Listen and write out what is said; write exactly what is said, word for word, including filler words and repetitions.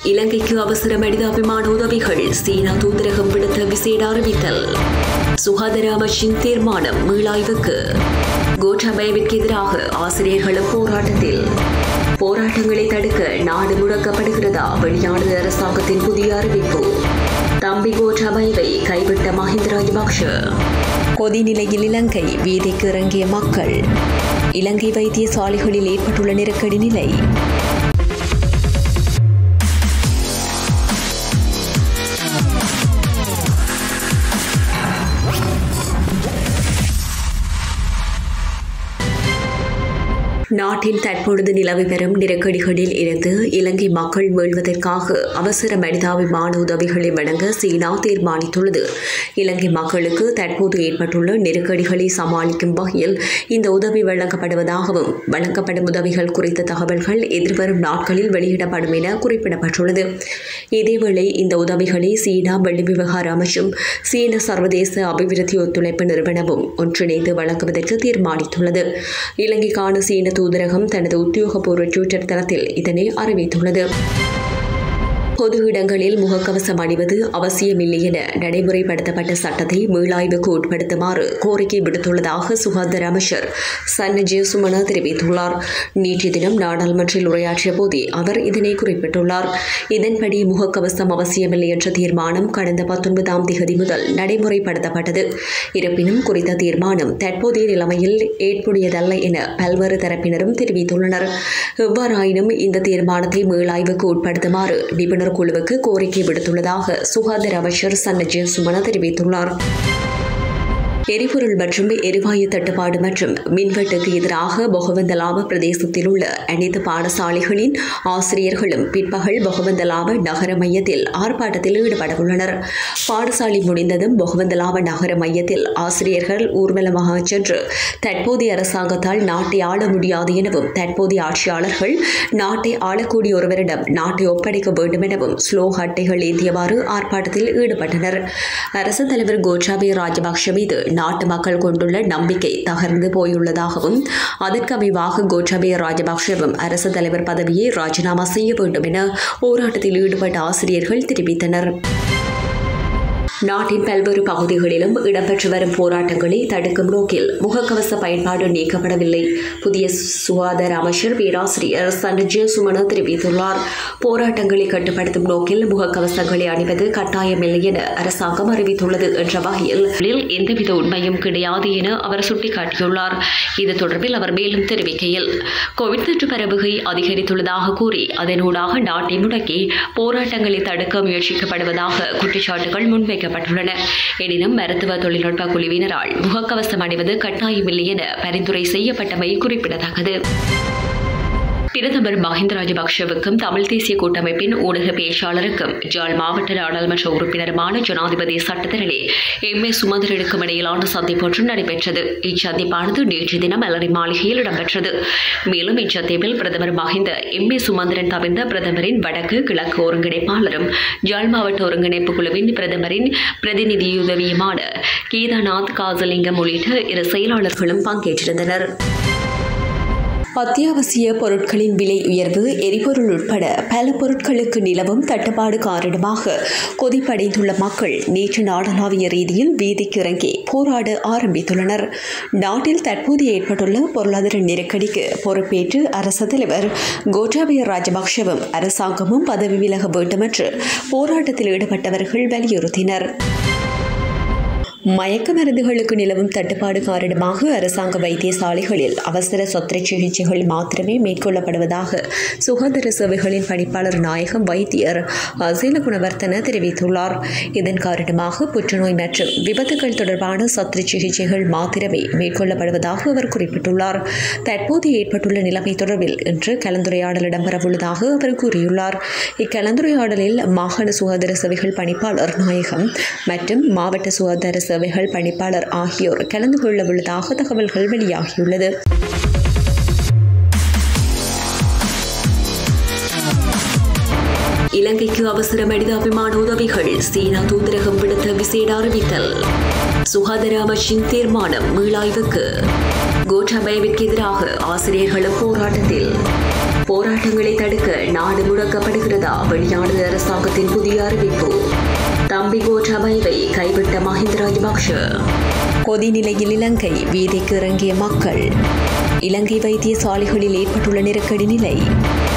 இலங்கைக்கு அவசர மனிதாபிமான உதவிகள் சீனா தூதரகம் விடுத்த விசேட அறிவித்தல். சுகாதார அமைச்சின் தீர்மானம் மீளாய்வுக்கு. கோட்டாபயவிற்கு எதிராக ஆசிரியர்களும் போராட்டத்தில். போராட்டங்களை தடுக்க நாடு முடக்கப்படுகிறதா? வெளியானது அரசாங்கத்தின் புதிய அறிவிப்பு. தம்பி கோட்டாபயவை கைவிட்ட மஹிந்த ராஜபக்ஷ. கொதிநிலையில் இலங்கை, வீதிக்கு இறங்கிய மக்கள். இலங்கை வைத்தியசாலைகளில் ஏற்பட்டுள்ள நெருக்கடி நிலை. நாட்டில் தற்பொழுது நிலவி வரும் நெருக்கடிகளில் இருந்து இலங்கை மக்கள் மீள்வதற்காக அவசர மனிதாபிமான உதவிகளை வழங்க சீனா தீர்மானித்துள்ளது. இலங்கை மக்களுக்கு தற்போது ஏற்பட்டுள்ள நெருக்கடிகளை சமாளிக்கும் வகையில் இந்த உதவி வழங்கப்படுவதாகவும் வழங்கப்படும் உதவிகள் குறித்த தகவல்கள் எதிர்வரும் நாட்களில் வெளியிடப்படும் என குறிப்பிடப்பட்டுள்ளது. இதேவேளை இந்த உதவிகளை சீனா வெளி விவகார அமைச்சும் சீன சர்வதேச அபிவிருத்தி ஒத்துழைப்பு நிறுவனமும் ஒன்றிணைந்து வழங்குவதற்கு தீர்மானித்துள்ளது. இலங்கைக்கான சீன தூதரகம் தனது உத்தியோகபூர்வ ட்விட்டர் தளத்தில் இதனை அறிவித்துள்ளது. பொது இடங்களில் முகக்கவசம் அணிவது அவசியமில்லை என நடைமுறைப்படுத்தப்பட்ட சட்டத்தை மீளாய்வுக்கு உட்படுத்துமாறு கோரிக்கை விடுத்துள்ளதாக சுகாதார அமைச்சர் சன்னஜே சுமன தெரிவித்துள்ளார். நேற்றைய தினம் நாடாளுமன்றில் உரையாற்றிய போதே அவர் இதனை குறிப்பிட்டுள்ளார். இதன்படி முகக்கவசம் அவசியமில்லை என்ற தீர்மானம் கடந்த பத்தொன்பதாம் தேதி முதல் நடைமுறைப்படுத்தப்பட்டது. இருப்பினும் குறித்த தீர்மானம் தற்போதைய நிலைமையில் ஏற்புடையதல்ல என பல்வேறு தரப்பினரும் தெரிவித்துள்ளனர். எவ்வாறாயினும் இந்த தீர்மானத்தை மீளாய்வுக்கு உட்படுத்துமாறு நிபுணர் குழுவுக்கு கோரிக்கை விடுத்துள்ளதாக சுகாதார அமைச்சர் சன்னஜே சுமன தெரிவித்துள்ளார். எரிபொருள் மற்றும் எரிவாயு தட்டுப்பாடு மற்றும் மின்வெட்டுக்கு எதிராக பொகவந்தலாவ பிரதேசத்தில் உள்ள அனைத்து பாடசாலைகளின் ஆசிரியர்களும் பிற்பகல் பொகவந்தலாவ நகர மையத்தில் ஆர்ப்பாட்டத்தில் ஈடுபடவுள்ளனர். பாடசாலை முடிந்ததும் பொகவந்தலாவ நகர மையத்தில் ஆசிரியர்கள் ஊர்வலமாக சென்று தற்போதைய அரசாங்கத்தால் நாட்டை ஆள முடியாது எனவும் தற்போதைய ஆட்சியாளர்கள் நாட்டை ஆளக்கூடிய ஒருவரிடம் நாட்டை ஒப்படைக்க வேண்டும் எனவும் ஸ்லோக அட்டைகள் ஏந்தியவாறு ஆர்ப்பாட்டத்தில் ஈடுபட்டனர். அரசு தலைவர் கோட்டாபய ராஜபக்ஷ மீது நாட்டு மக்கள் கொண்டுள்ள நம்பிக்கை தகர்ந்து போயுள்ளதாகவும் அதற்கமைவாக கோட்டாபய ராஜபக்ஷவும் அரசு தலைவர் பதவியை ராஜினாமா செய்ய வேண்டும் என போராட்டத்தில் ஈடுபட்ட ஆசிரியர்கள் தெரிவித்தனர். நாட்டின் பல்வேறு பகுதிகளிலும் இடம்பெற்று வரும் போராட்டங்களை தடுக்கும் நோக்கில் முகக்கவச பயன்பாடு நீக்கப்படவில்லை. புதிய சுகாதார அமைச்சர் பேராசிரியர் சன்னஜே சுமன தெரிவித்துள்ளார். போராட்டங்களை கட்டுப்படுத்தும் நோக்கில் முகக்கவசங்களை அணிவது கட்டாயமில்லை என அரசாங்கம் அறிவித்துள்ளது என்ற வகையில் எந்தவித உண்மையும் கிடையாது என அவர் சுட்டிக்காட்டியுள்ளார். இது தொடர்பில் அவர் மேலும் தெரிவிக்கையில், கோவிட் தொற்று பரவுகை அதிகரித்துள்ளதாக கூறி அதனூடாக நாட்டை முடக்கி போராட்டங்களை தடுக்க முயற்சிக்கப்படுவதாக குற்றச்சாட்டுகள் முன்வைக்க எனினும் மருத்துவ தொழில்நுட்ப குழுவினரால் முகக்கவசம் அணிவது கட்டாயமில்லை என பரிந்துரை செய்யப்பட்டமை குறிப்பிடத்தக்கது. பிரதமர் மஹிந்த ராஜபக்ஷவுக்கும் தமிழ் தேசிய கூட்டமைப்பின் ஊடக பேச்சாளருக்கும் ஜாழ் மாவட்ட நாடாளுமன்ற உறுப்பினருமான ஜனாதிபதி சட்டத்தரணி எம் ஏ சுமந்திரனுக்கும் இடையிலான சந்திப்பு ஒன்று நடைபெற்றது. இச்சந்திப்பானது நேற்று தினம் அலரி மாளிகையில் இடம்பெற்றது. மேலும் இச்சந்திப்பில் பிரதமர் மஹிந்த எம் ஏ சுமந்திரன் தவிர்த்த பிரதமரின் வடக்கு கிழக்கு ஒருங்கிணைப்பாளரும் ஜாழ் மாவட்ட ஒருங்கிணைப்பு குழுவின் பிரதமரின் பிரதிநிதியுதவியுமான கீதாநாத் காசலிங்கம் உள்ளிட்ட இரு செயலாளர்களும் பங்கேற்றிருந்தனர். அத்தியாவசிய பொருட்களின் விலை உயர்வு, எரிபொருள் உட்பட பல பொருட்களுக்கு நிலவும் தட்டுப்பாடு காரணமாக கொதிப்படைந்துள்ள மக்கள் நேற்று நாடளாவிய ரீதியில் வீதிக்கு இறங்கி போராட ஆரம்பித்துள்ளனர். நாட்டில் தற்போது ஏற்பட்டுள்ள பொருளாதார நெருக்கடிக்கு பொறுப்பேற்று அரசு தலைவர் கோட்டாபய ராஜபக்ஷவும் அரசாங்கமும் பதவி விலக வேண்டும் என்று போராட்டத்தில் ஈடுபட்டவர்கள் வலியுறுத்தினர். மயக்க மருந்துகளுக்கு நிலவும் தட்டுப்பாடு காரணமாக அரசாங்க வைத்தியசாலைகளில் அவசர சொத்திரை சிகிச்சைகள் மாத்திரமே மேற்கொள்ளப்படுவதாக சுகாதார சேவைகளின் பணிப்பாளர் நாயகம் வைத்தியர் அசேல குணவர்த்தன தெரிவித்துள்ளார். இதன் காரணமாக புற்றுநோய் மற்றும் விபத்துகள் தொடர்பான சொத்திரை சிகிச்சைகள் மாத்திரமே மேற்கொள்ளப்படுவதாக அவர் குறிப்பிட்டுள்ளார். தற்போது ஏற்பட்டுள்ள நிலைமை தொடர்பில் இன்று கலந்துரையாடல் இடம்பெறவுள்ளதாக அவர் கூறியுள்ளார். இக்கலந்துரையாடலில் மாகாண சுகாதார சேவைகள் பணிப்பாளர் நாயகம் மற்றும் மாவட்ட சுகாதார சேவைகள் பணிப்பாளர் ஆகியோர் கலந்து கொள்ள உள்ளதாக தகவல்கள் வெளியாகியுள்ளது. இலங்கைக்கு அவசர மனிதாபிமான உதவிகள் சீனா தூதரகம் விடுத்த விசேட அறிவித்தல். சுகாதார அமைச்சின் தீர்மானம் மீளாய்வுக்கு. கோட்டாபயவிற்கு எதிராக ஆசிரியர்களும் போராட்டத்தில். போராட்டங்களை தடுக்க நாடு முடக்கப்படுகிறதா? வெளியானது அரசாங்கத்தின் புதிய அறிவிப்பு. தம்பி கோட்டாபயவை கைவிட்ட மஹிந்த ராஜபக்ஷ. கொதிநிலையில் இலங்கை, வீதிக்கு இறங்கிய மக்கள். இலங்கை வைத்தியசாலைகளில் ஏற்பட்டுள்ள நெருக்கடி நிலை.